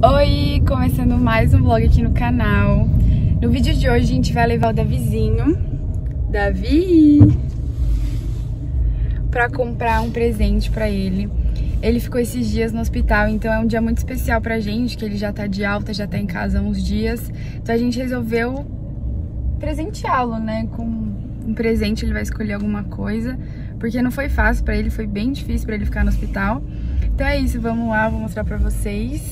Oi, começando mais um vlog aqui no canal. No vídeo de hoje a gente vai levar o Davizinho, pra comprar um presente pra ele. Ele ficou esses dias no hospital, então é um dia muito especial pra gente, que ele já tá de alta, já tá em casa há uns dias. Então a gente resolveu presenteá-lo, né, com um presente. Ele vai escolher alguma coisa, porque não foi fácil pra ele, foi bem difícil pra ele ficar no hospital. Então é isso, vamos lá, vou mostrar pra vocês.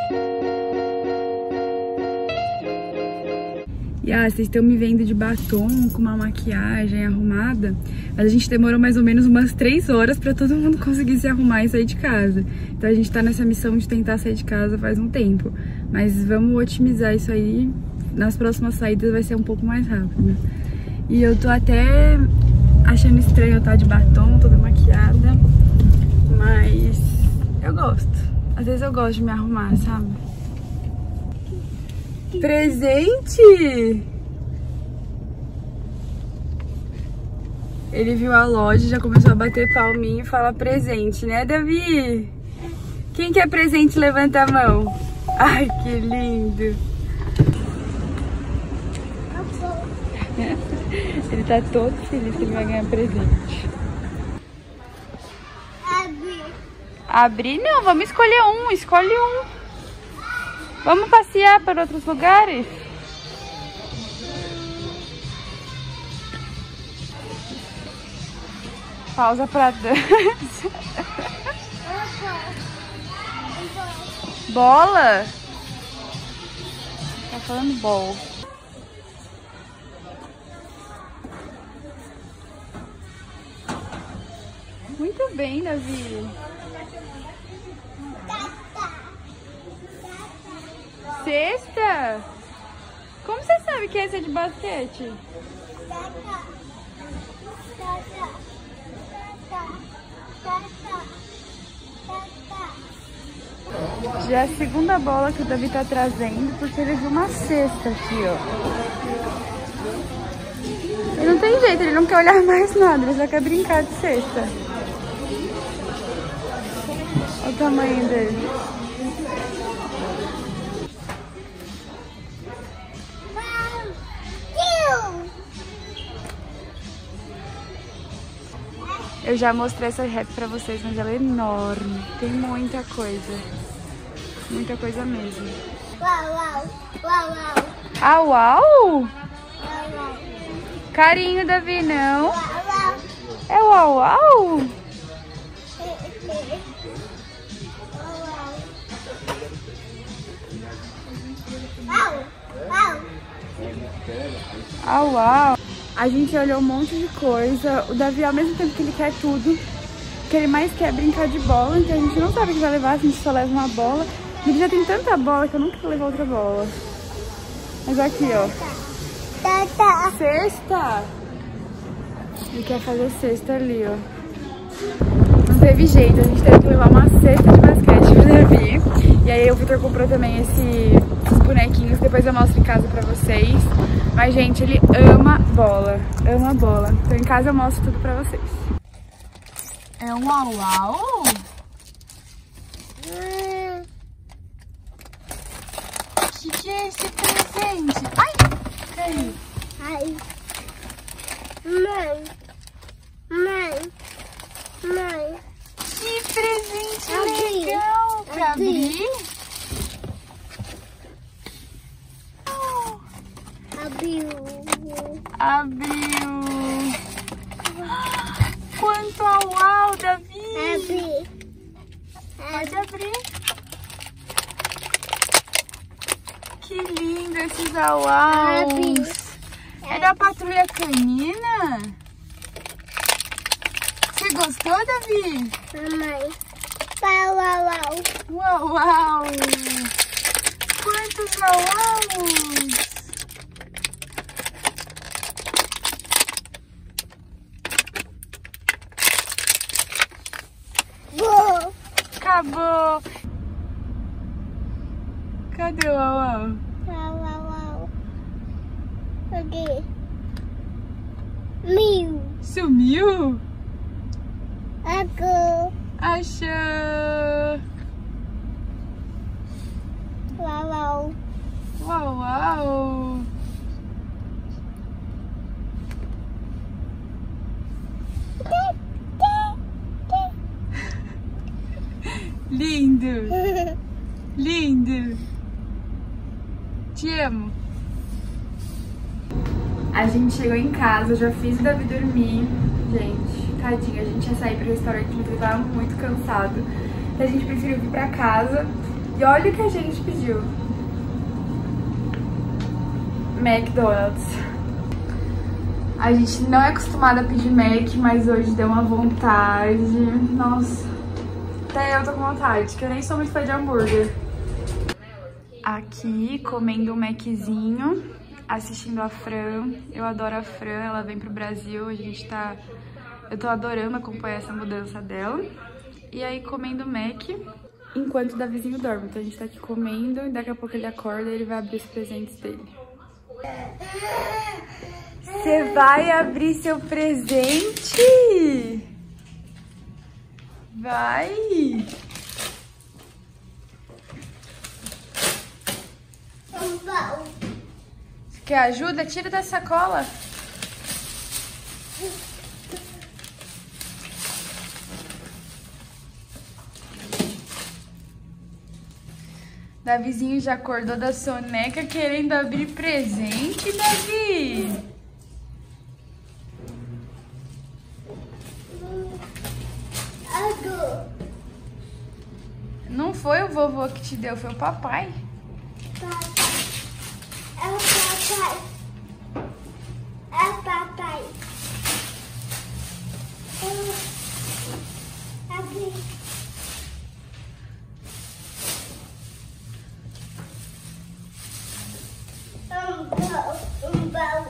E vocês estão me vendo de batom, com uma maquiagem arrumada, mas a gente demorou mais ou menos umas 3 horas pra todo mundo conseguir se arrumar e sair de casa. Então a gente tá nessa missão de tentar sair de casa faz um tempo, mas vamos otimizar isso aí. Nas próximas saídas vai ser um pouco mais rápido. E eu tô até achando estranho eu estar de batom, toda maquiada, mas eu gosto. Às vezes eu gosto de me arrumar, sabe? Presente! Ele viu a loja, já começou a bater palminha e fala presente, né, Davi? Quem quer presente, levanta a mão. Ai, que lindo! Ele tá todo feliz que ele vai ganhar presente. Abrir? Não, vamos escolher um, escolhe um. Vamos passear para outros lugares? Pausa para dança. Bola? Tá falando bola. Muito bem, Davi. Cesta? Como você sabe que essa é de basquete? Já é a segunda bola que o Davi tá trazendo, porque ele viu uma cesta aqui, ó. Ele não tem jeito, ele não quer olhar mais nada, ele só quer brincar de cesta. Olha o tamanho dele. Eu já mostrei essa rap pra vocês, mas ela é enorme. Tem muita coisa. Muita coisa mesmo. Uau, uau, uau, uau. Ah, uau? Uau, uau. Carinho, Davi, não? Uau, uau. É uau, uau? Uau, uau. Ah, uau. A gente olhou um monte de coisa. O Davi, ao mesmo tempo que ele quer tudo, que ele mais quer brincar de bola, então a gente não sabe o que vai levar, a gente só leva uma bola. Ele já tem tanta bola que eu nunca vou levar outra bola. Mas aqui, ó. Cesta! Ele quer fazer cesta ali, ó. Não teve jeito, a gente teve que levar uma cesta de basquete pro Davi. E aí o Vitor comprou também esses bonequinhos, depois eu mostro em casa pra vocês. Mas, gente, ele ama bola, ama bola. Então em casa eu mostro tudo pra vocês. É um uau uau? Que é esse presente? Ai! Caiu. Ai. Mãe. Mãe. Mãe. Que presente Abri. legal! Pra Abri. abrir? Abriu. Abriu! Quanto uau, Davi! Abri. Pode abrir. Que lindo esses auaus! É da Patrulha Canina? Você gostou, Davi? Mamãe. Uau, uau, uau. Uau, uau! Quantos auaus! Acabou! Cadê o uau? Uau, uau, uau. Cadê? Mil. Sumiu? Achou. Achou! Uau, uau! Lindo! Lindo! Te amo! A gente chegou em casa, eu já fiz o Davi dormir. Gente, tadinho, a gente ia sair pro restaurante, mas ele tava muito cansado. Então a gente preferiu vir pra casa. E olha o que a gente pediu. McDonald's. A gente não é acostumada a pedir Mac, mas hoje deu uma vontade. Nossa, até eu tô com vontade, que eu nem sou muito fã de hambúrguer. Aqui, comendo um Maczinho, assistindo a Fran. Eu adoro a Fran, ela vem pro Brasil, eu tô adorando acompanhar essa mudança dela. E aí, comendo Mac, enquanto o Davizinho dorme. Então a gente tá aqui comendo e daqui a pouco ele acorda e ele vai abrir os presentes dele. Você vai abrir seu presente? Vai! Você quer ajuda? Tira da sacola. Davizinho já acordou da soneca querendo abrir presente, Davi. Não foi o vovô que te deu, foi o papai. É o papai. É o papai. Abri. Um baú.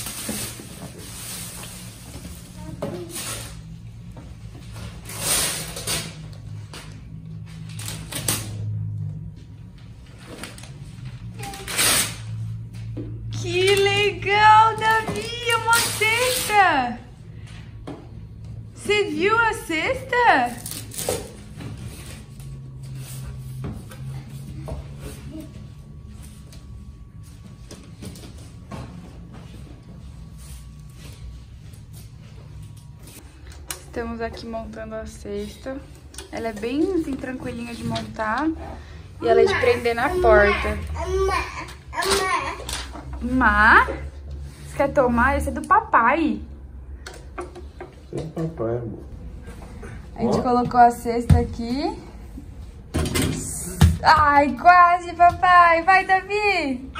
Que legal, Davi, é uma cesta. Você viu a cesta? Estamos aqui montando a cesta. Ela é bem assim, tranquilinha de montar. E ela é de prender na porta. Má? Você quer tomar? Esse é do papai. Esse é do papai, amor. A gente colocou a cesta aqui. Ai, quase, papai. Vai, Davi.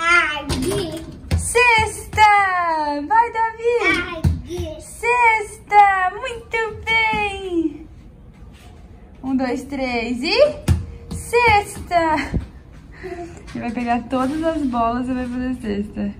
Cesta! Vai, Davi. Cesta! Muito bem! 1, 2, 3 e... cesta! Ele vai pegar todas as bolas e vai fazer cesta.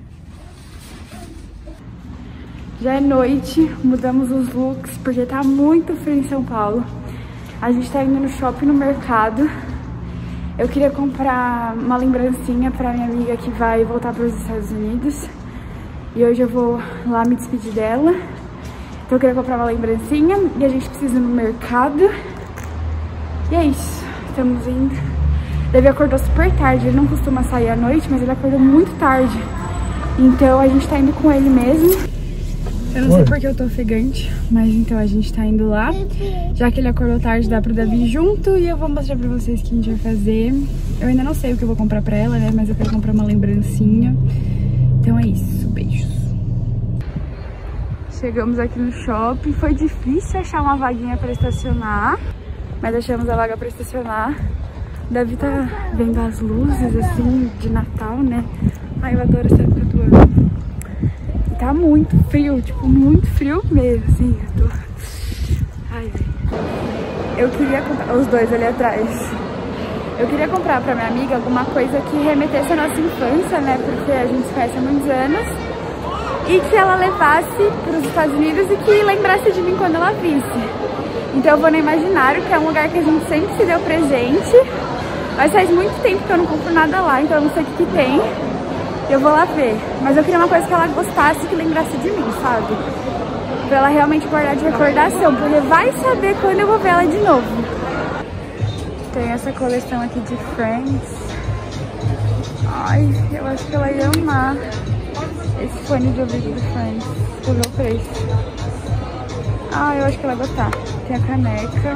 Já é noite, mudamos os looks porque tá muito frio em São Paulo. A gente tá indo no shopping, no mercado. Eu queria comprar uma lembrancinha pra minha amiga que vai voltar para os Estados Unidos. E hoje eu vou lá me despedir dela. Então eu queria comprar uma lembrancinha e a gente precisa ir no mercado. E é isso, estamos indo. Davi acordou super tarde, ele não costuma sair à noite, mas ele acordou muito tarde. Então a gente tá indo com ele mesmo. Eu não sei porque eu tô ofegante, mas então a gente tá indo lá. Já que ele acordou tarde, dá pro Davi junto e eu vou mostrar pra vocês o que a gente vai fazer. Eu ainda não sei o que eu vou comprar pra ela, né, mas eu quero comprar uma lembrancinha. Então é isso, beijos. Chegamos aqui no shopping, foi difícil achar uma vaguinha pra estacionar, mas achamos a vaga pra estacionar. O Davi tá vendo as luzes, assim, de Natal, né? Ai, eu adoro essa época do ano. E tá muito frio, tipo, muito frio mesmo, assim. Eu tô... Ai, velho. Eu queria comprar... Os dois ali atrás. Eu queria comprar pra minha amiga alguma coisa que remetesse à nossa infância, né? Porque a gente se conhece há muitos anos. E que ela levasse pros Estados Unidos e que lembrasse de mim quando ela visse. Então eu vou no Imaginário, que é um lugar que a gente sempre se deu presente. Mas faz muito tempo que eu não compro nada lá, então eu não sei o que tem. Eu vou lá ver. Mas eu queria uma coisa que ela gostasse, que lembrasse de mim, sabe? Pra ela realmente guardar de recordação, porque vai saber quando eu vou ver ela de novo. Tem essa coleção aqui de Friends. Ai, eu acho que ela ia amar esse fone de ouvido do Friends. Deixa eu ver o preço. Ah, eu acho que ela vai gostar. Tem a caneca,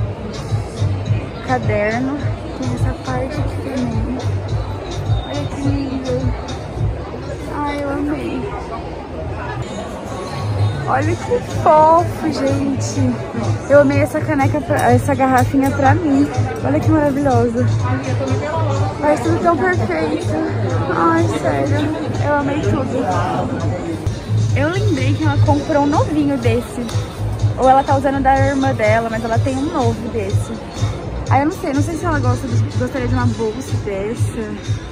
caderno, tem essa parte aqui também. Olha que lindo. Ai, eu amei. Olha que fofo, gente. Eu amei essa caneca, essa garrafinha pra mim. Olha que maravilhoso. Parece tudo tão perfeito. Ai, sério. Eu amei tudo. Eu lembrei que ela comprou um novinho desse. Ou ela tá usando da irmã dela, mas ela tem um novo desse. Aí eu não sei se ela gostaria de uma bolsa dessa.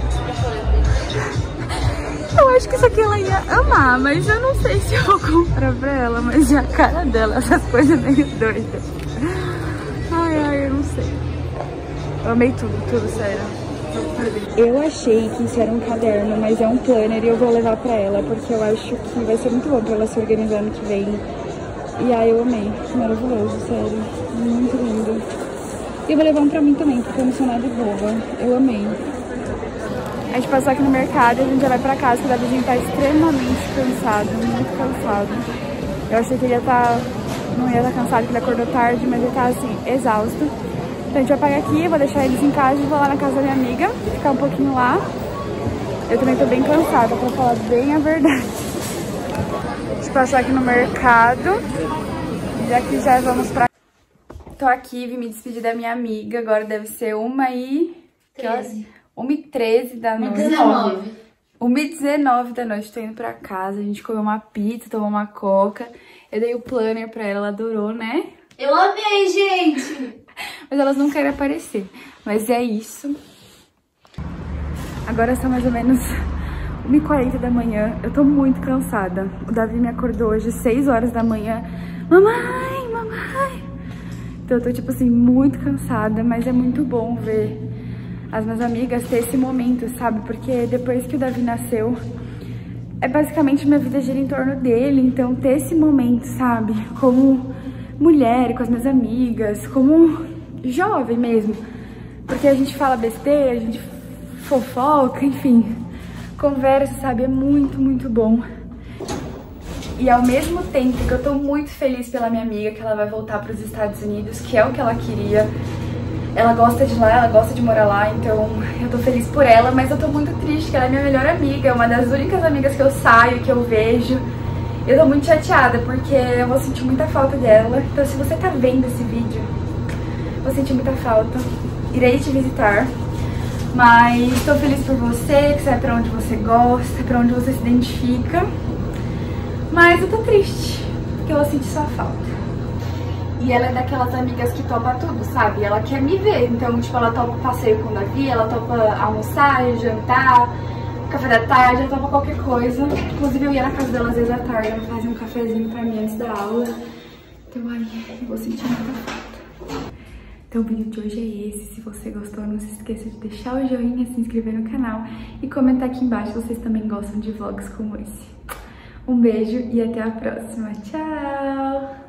Eu acho que isso aqui ela ia amar, mas eu não sei se eu vou comprar pra ela, mas a cara dela, essas coisas meio doidas. Ai, eu não sei. Eu amei tudo, sério. Eu achei que isso era um caderno, mas é um planner e eu vou levar pra ela, porque eu acho que vai ser muito bom pra ela se organizar ano que vem. E aí eu amei, maravilhoso, sério, muito lindo. E eu vou levar um pra mim também, porque eu não sou nada boba, eu amei. A gente passou aqui no mercado e a gente já vai pra casa, porque o Davizinho tá extremamente cansado, muito cansado. Eu achei que ele não ia estar cansado, porque ele acordou tarde, mas ele tá assim, exausto. Então a gente vai pagar aqui, vou deixar eles em casa e vou lá na casa da minha amiga, ficar um pouquinho lá. Eu também tô bem cansada, pra falar bem a verdade. A gente passou aqui no mercado e daqui já vamos pra... Tô aqui, vim me despedir da minha amiga, agora deve ser 1h13 da noite. 1h19 da noite, tô indo pra casa, a gente comeu uma pizza, tomou uma coca. Eu dei o planner pra ela, ela adorou, né? Eu amei, gente! Mas elas não querem aparecer, mas é isso. Agora são mais ou menos 1h40 da manhã, eu tô muito cansada. O Davi me acordou hoje 6 horas da manhã. Mamãe! Então eu tô tipo assim, muito cansada, mas é muito bom ver as minhas amigas ter esse momento, sabe? Porque depois que o Davi nasceu, basicamente minha vida gira em torno dele. Então ter esse momento, sabe? Como mulher, com as minhas amigas, como jovem mesmo. Porque a gente fala besteira, a gente fofoca, enfim, conversa, sabe? É muito, muito bom. E ao mesmo tempo que eu tô muito feliz pela minha amiga, que ela vai voltar para os Estados Unidos, que é o que ela queria. Ela gosta de lá, ela gosta de morar lá, então eu tô feliz por ela, mas eu tô muito triste, que ela é minha melhor amiga, é uma das únicas amigas que eu saio, que eu vejo. Eu tô muito chateada, porque eu vou sentir muita falta dela. Então se você tá vendo esse vídeo, vou sentir muita falta. Irei te visitar, mas tô feliz por você, que você vai pra onde você gosta, pra onde você se identifica. Mas eu tô triste, porque eu vou sentir sua falta. E ela é daquelas amigas que topa tudo, sabe? Ela quer me ver, então, tipo, ela topa passeio com o Davi, ela topa almoçar, jantar, café da tarde, ela topa qualquer coisa. Inclusive, eu ia na casa dela às vezes à tarde, ela fazia um cafezinho pra mim antes da aula. Então, aí, eu vou sentir muita falta. Então, o vídeo de hoje é esse. Se você gostou, não se esqueça de deixar o joinha, se inscrever no canal e comentar aqui embaixo se vocês também gostam de vlogs como esse. Um beijo e até a próxima. Tchau!